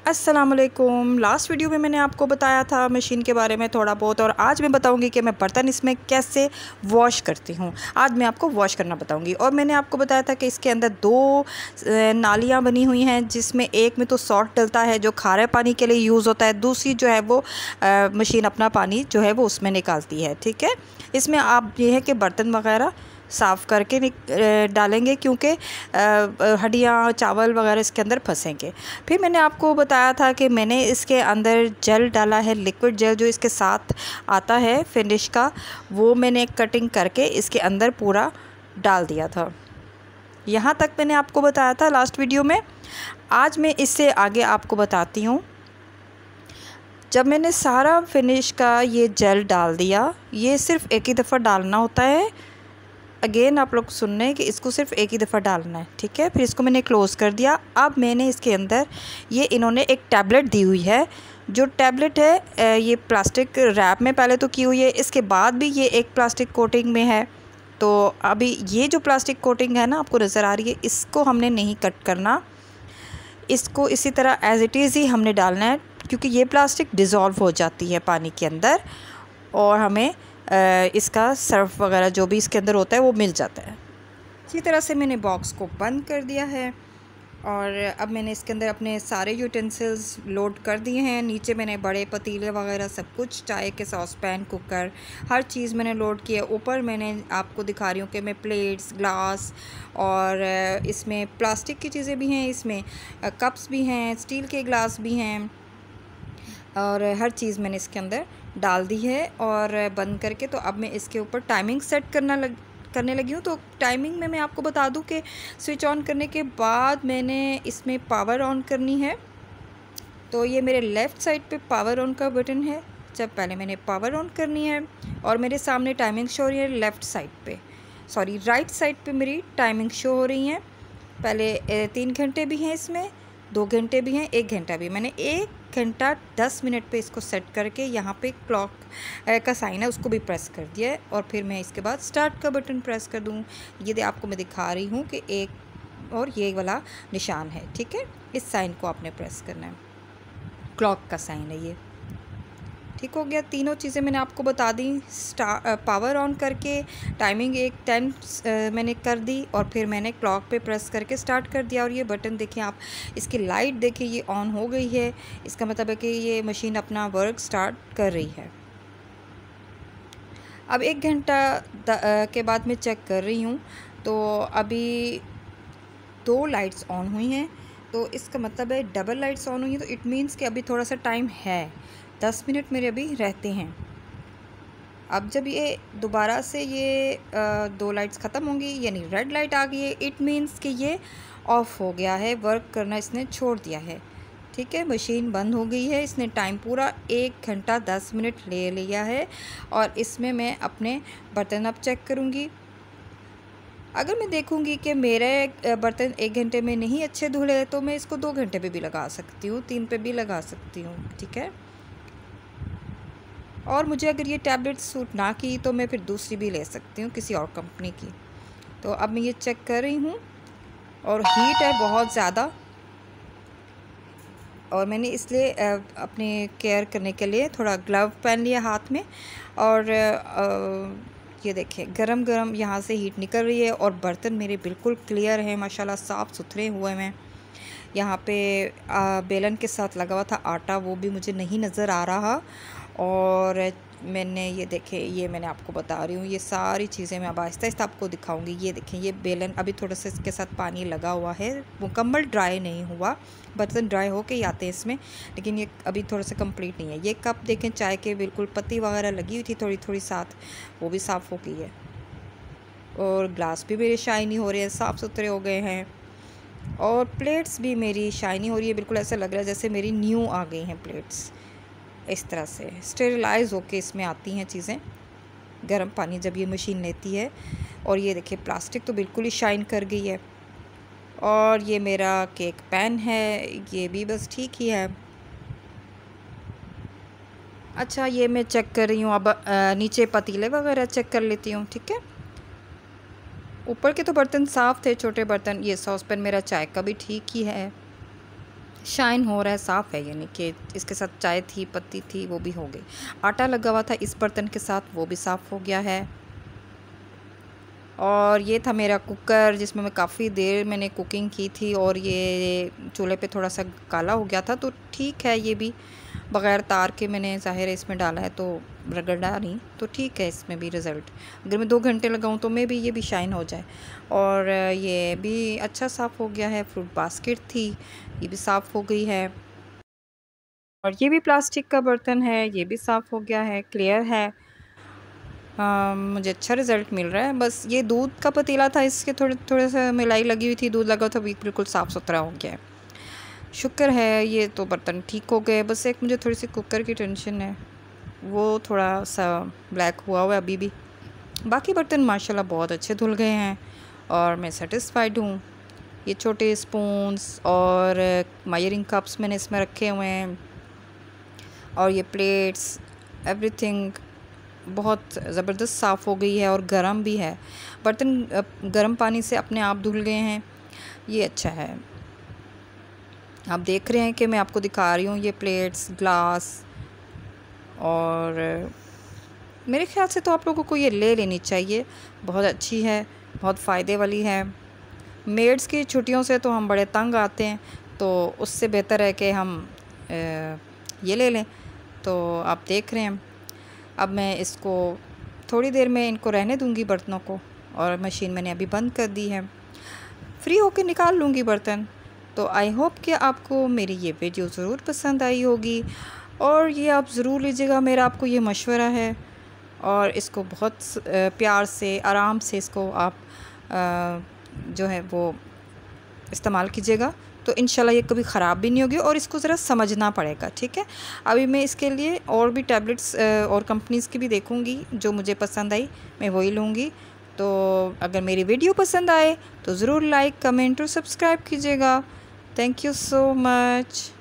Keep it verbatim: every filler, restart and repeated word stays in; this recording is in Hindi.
अस्सलाम वालेकुम। लास्ट वीडियो में मैंने आपको बताया था मशीन के बारे में थोड़ा बहुत, और आज मैं बताऊंगी कि मैं बर्तन इसमें कैसे वॉश करती हूँ। आज मैं आपको वॉश करना बताऊंगी। और मैंने आपको बताया था कि इसके अंदर दो नालियाँ बनी हुई हैं, जिसमें एक में तो सॉल्ट डलता है जो खारे पानी के लिए यूज़ होता है, दूसरी जो है वो आ, मशीन अपना पानी जो है वो उसमें निकालती है। ठीक है, इसमें आप ये है कि बर्तन वगैरह साफ़ करके डालेंगे, क्योंकि हड्डियाँ चावल वगैरह इसके अंदर फंसेंगे। फिर मैंने आपको बताया था कि मैंने इसके अंदर जेल डाला है, लिक्विड जेल जो इसके साथ आता है फिनिश का, वो मैंने कटिंग करके इसके अंदर पूरा डाल दिया था। यहाँ तक मैंने आपको बताया था लास्ट वीडियो में। आज मैं इससे आगे आपको बताती हूँ। जब मैंने सारा फिनिश का ये जेल डाल दिया, ये सिर्फ़ एक ही दफ़ा डालना होता है। अगेन आप लोग सुन रहे हैं कि इसको सिर्फ एक ही दफ़ा डालना है। ठीक है, फिर इसको मैंने क्लोज़ कर दिया। अब मैंने इसके अंदर ये इन्होंने एक टैबलेट दी हुई है। जो टैबलेट है ये प्लास्टिक रैप में पहले तो की हुई है, इसके बाद भी ये एक प्लास्टिक कोटिंग में है। तो अभी ये जो प्लास्टिक कोटिंग है ना, आपको नज़र आ रही है, इसको हमने नहीं कट करना, इसको इसी तरह एज़ इट इज़ ही हमने डालना है, क्योंकि ये प्लास्टिक डिज़ोल्व हो जाती है पानी के अंदर और हमें इसका सर्फ वगैरह जो भी इसके अंदर होता है वो मिल जाता है। इसी तरह से मैंने बॉक्स को बंद कर दिया है और अब मैंने इसके अंदर अपने सारे यूटेंसिल्स लोड कर दिए हैं। नीचे मैंने बड़े पतीले वगैरह सब कुछ, चाय के सॉस पैन, कुकर, हर चीज़ मैंने लोड किया। ऊपर मैंने आपको दिखा रही हूँ कि मैं प्लेट्स, ग्लास और इसमें प्लास्टिक की चीज़ें भी हैं, इसमें कप्स भी हैं, स्टील के ग्लास भी हैं, और हर चीज़ मैंने इसके अंदर डाल दी है और बंद करके। तो अब मैं इसके ऊपर टाइमिंग सेट करना लग करने लगी हूँ। तो टाइमिंग में मैं आपको बता दूँ कि स्विच ऑन करने के बाद मैंने इसमें पावर ऑन करनी है। तो ये मेरे लेफ़्ट साइड पे पावर ऑन का बटन है, जब पहले मैंने पावर ऑन करनी है। और मेरे सामने टाइमिंग शो हो रही है लेफ़्ट साइड पे, सॉरी राइट साइड पे मेरी टाइमिंग शो हो रही है। पहले तीन घंटे भी हैं इसमें, दो घंटे भी हैं, एक घंटा भी। मैंने एक घंटा दस मिनट पे इसको सेट करके यहाँ पे क्लॉक का साइन है उसको भी प्रेस कर दिया है। और फिर मैं इसके बाद स्टार्ट का बटन प्रेस कर दूँ। ये आपको मैं दिखा रही हूँ कि एक और ये वाला निशान है। ठीक है, इस साइन को आपने प्रेस करना है, क्लॉक का साइन है ये। ठीक हो गया, तीनों चीज़ें मैंने आपको बता दी। स्टार पावर ऑन करके टाइमिंग एक टेन मैंने कर दी और फिर मैंने क्लॉक पे प्रेस करके स्टार्ट कर दिया। और ये बटन देखें आप, इसकी लाइट देखें, ये ऑन हो गई है। इसका मतलब है कि ये मशीन अपना वर्क स्टार्ट कर रही है। अब एक घंटा के बाद मैं चेक कर रही हूँ, तो अभी दो लाइट्स ऑन हुई हैं। तो इसका मतलब है डबल लाइट्स ऑन हुई हैं, तो इट मीन्स कि अभी थोड़ा सा टाइम है, दस मिनट मेरे अभी रहते हैं। अब जब ये दोबारा से ये आ, दो लाइट्स ख़त्म होंगी, यानी रेड लाइट आ गई है, इट मीन्स कि ये ऑफ़ हो गया है, वर्क करना इसने छोड़ दिया है। ठीक है, मशीन बंद हो गई है। इसने टाइम पूरा एक घंटा दस मिनट ले लिया है। और इसमें मैं अपने बर्तन अब चेक करूँगी। अगर मैं देखूंगी कि मेरे बर्तन एक घंटे में नहीं अच्छे धुले, तो मैं इसको दो घंटे पे भी लगा सकती हूँ, तीन पे भी लगा सकती हूँ। ठीक है, और मुझे अगर ये टैबलेट सूट ना की तो मैं फिर दूसरी भी ले सकती हूँ, किसी और कंपनी की। तो अब मैं ये चेक कर रही हूँ और हीट है बहुत ज़्यादा, और मैंने इसलिए अपने केयर करने के लिए थोड़ा ग्लव पहन लिया हाथ में। और ये देखें, गरम गरम यहाँ से हीट निकल रही है और बर्तन मेरे बिल्कुल क्लियर हैं, माशाल्लाह साफ़ सुथरे हुए हैं। यहाँ पे आ, बेलन के साथ लगा हुआ था आटा, वो भी मुझे नहीं नज़र आ रहा। और मैंने ये देखें, ये मैंने आपको बता रही हूँ, ये सारी चीज़ें मैं अब आहिस्ता आहिस्ता आपको दिखाऊंगी। ये देखें, ये बेलन अभी थोड़ा सा इसके साथ पानी लगा हुआ है, मुकम्मल ड्राई नहीं हुआ, बर्तन ड्राई होके ही आते हैं इसमें, लेकिन ये अभी थोड़ा सा कंप्लीट नहीं है। ये कप देखें, चाय के बिल्कुल पत्ती वगैरह लगी हुई थी थोड़ी थोड़ी साथ, वो भी साफ़ हो गई है। और ग्लास भी मेरे शाइनी हो रहे हैं, साफ़ सुथरे हो गए हैं। और प्लेट्स भी मेरी शाइनी हो रही है, बिल्कुल ऐसा लग रहा है जैसे मेरी न्यू आ गई हैं प्लेट्स। इस तरह से स्टेरिलाइज होके इसमें आती हैं चीज़ें, गर्म पानी जब ये मशीन लेती है। और ये देखिए, प्लास्टिक तो बिल्कुल ही शाइन कर गई है। और ये मेरा केक पैन है, ये भी बस ठीक ही है। अच्छा, ये मैं चेक कर रही हूँ अब, आ, नीचे पतीले वगैरह चेक कर लेती हूँ। ठीक है, ऊपर के तो बर्तन साफ़ थे, छोटे बर्तन। ये सॉस पैन मेरा चाय का भी ठीक ही है। शाइन हो रहा है, साफ़ है, यानी कि इसके साथ चाय थी, पत्ती थी, वो भी हो गई। आटा लगा हुआ था इस बर्तन के साथ, वो भी साफ़ हो गया है। और ये था मेरा कुकर जिसमें मैं काफ़ी देर मैंने कुकिंग की थी और ये चूल्हे पे थोड़ा सा काला हो गया था, तो ठीक है, ये भी बग़ैर तार के मैंने ज़ाहिर है इसमें डाला है, तो रगड़ा नहीं, तो ठीक है इसमें भी रिज़ल्ट। अगर मैं दो घंटे लगाऊं तो मे भी ये भी शाइन हो जाए। और ये भी अच्छा साफ़ हो गया है। फ्रूट बास्केट थी, ये भी साफ़ हो गई है। और ये भी प्लास्टिक का बर्तन है, ये भी साफ़ हो गया है, क्लियर है। हाँ, मुझे अच्छा रिज़ल्ट मिल रहा है। बस ये दूध का पतीला था, इसके थोड़े थोड़े से मिलाई लगी हुई थी, दूध लगा था, बिल्कुल साफ़ सुथरा हो गया है। शुक्र है ये तो बर्तन ठीक हो गए। बस एक मुझे थोड़ी सी कुकर की टेंशन है, वो थोड़ा सा ब्लैक हुआ हुआ है अभी भी। बाकी बर्तन माशाल्लाह बहुत अच्छे धुल गए हैं और मैं सेटिस्फाइड हूँ। ये छोटे स्पून्स और मायरिंग कप्स मैंने इसमें रखे हुए हैं, और ये प्लेट्स, एवरीथिंग बहुत ज़बरदस्त साफ़ हो गई है और गर्म भी है। बर्तन गर्म पानी से अपने आप धुल गए हैं, ये अच्छा है। आप देख रहे हैं कि मैं आपको दिखा रही हूँ ये प्लेट्स, ग्लास, और मेरे ख़्याल से तो आप लोगों को ये ले लेनी चाहिए, बहुत अच्छी है, बहुत फ़ायदे वाली है। मेड्स की छुट्टियों से तो हम बड़े तंग आते हैं, तो उससे बेहतर है कि हम ये ले लें। तो आप देख रहे हैं, अब मैं इसको थोड़ी देर में इनको रहने दूंगी बर्तनों को, और मशीन मैंने अभी बंद कर दी है, फ्री होकर निकाल लूँगी बर्तन। तो आई होप कि आपको मेरी ये वीडियो ज़रूर पसंद आई होगी, और ये आप ज़रूर लीजिएगा, मेरा आपको ये मशवरा है। और इसको बहुत प्यार से, आराम से इसको आप जो है वो इस्तेमाल कीजिएगा, तो इंशाल्लाह ये कभी ख़राब भी नहीं होगी। और इसको ज़रा समझना पड़ेगा, ठीक है। अभी मैं इसके लिए और भी टैबलेट्स और कंपनीज़ की भी देखूँगी, जो मुझे पसंद आई मैं वही लूँगी। तो अगर मेरी वीडियो पसंद आए तो ज़रूर लाइक, कमेंट और सब्सक्राइब कीजिएगा। Thank you so much.